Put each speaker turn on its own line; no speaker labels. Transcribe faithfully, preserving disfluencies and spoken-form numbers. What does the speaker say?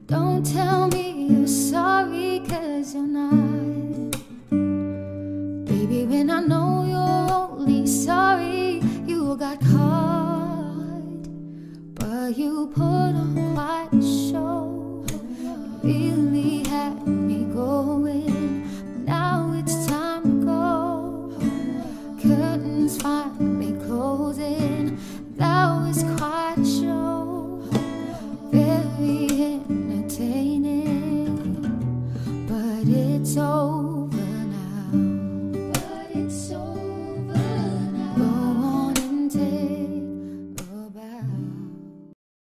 Don't tell me you're sorry, 'cause you're not. Baby, when I know you're only sorry you got caught, but you put on quite a show. You really had me going. Now it's time to go. Curtains finally closing. That was quite a show. Very entertaining, but it's over.